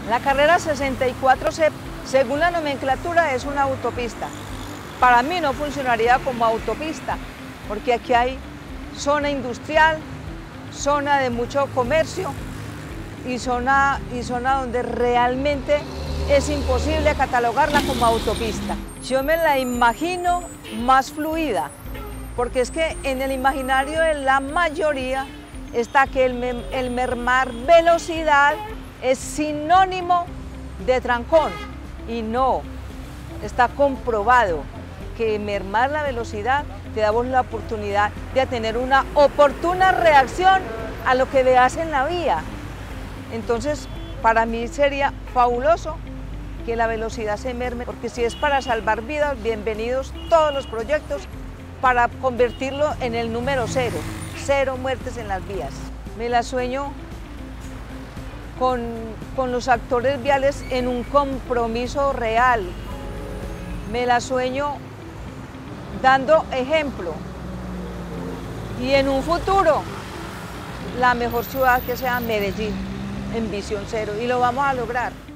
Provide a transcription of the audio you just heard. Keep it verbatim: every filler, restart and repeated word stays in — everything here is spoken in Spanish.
La carrera sesenta y cuatro C, según la nomenclatura, es una autopista. Para mí no funcionaría como autopista, porque aquí hay zona industrial, zona de mucho comercio y zona, y zona donde realmente es imposible catalogarla como autopista. Yo me la imagino más fluida, porque es que en el imaginario de la mayoría está que el, el mermar velocidad es sinónimo de trancón, y no, está comprobado que mermar la velocidad te da vos la oportunidad de tener una oportuna reacción a lo que veas en la vía. Entonces, para mí sería fabuloso que la velocidad se merme, porque si es para salvar vidas, bienvenidos todos los proyectos para convertirlo en el número cero, cero muertes en las vías. Me la sueño con, con los actores viales en un compromiso real. Me la sueño dando ejemplo y en un futuro la mejor ciudad que sea Medellín en visión cero, y lo vamos a lograr.